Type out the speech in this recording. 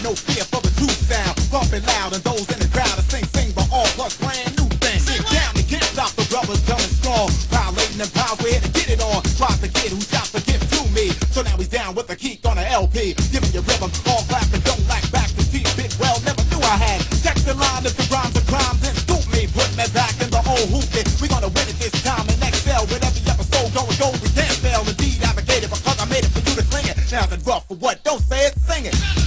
no fear for the true sound. Bumping loud and those in the crowd to sing but all plus brand new things. Sit down and can't stop the brothers coming strong. Violating them powers, we're here to get it on. Rock the kid who shot the gift to me. So now he's down with the geek on the LP. Giving you rhythm, all clapping, don't lack back to feet. Big well, never knew I had. Check the line if the rhymes are crime, then scoop me. Put me back in the old hoop. We gonna win it this time and excel. With every episode going gold, we can't fail. Indeed, advocated because I made it for you to cling it. Now it's rough for what? Don't say it, sing it.